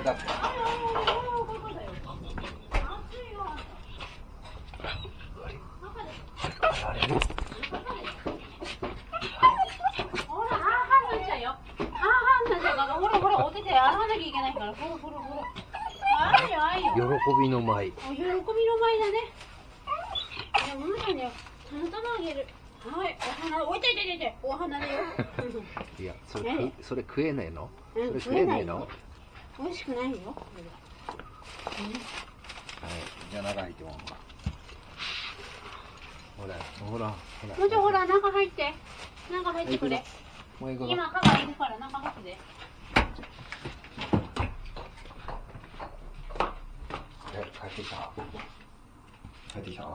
だって。喜びの舞。 喜びの舞だね。いや、ママね、花束あげる。はい、お花、おいていていて、お花だよ。 いや、それ食えねえの？それ食食えなえねえの？ 美味しくないよ。 はい、じゃあ中入ってもらおう。ほら、ほら、ほら。 もうちょいほら、中入って。中入ってくれ。 もう行くぞ。 今、カバいるから中入ってで。 帰ってきた。帰ってきた。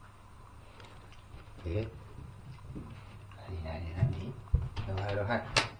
え？なになになに？はい。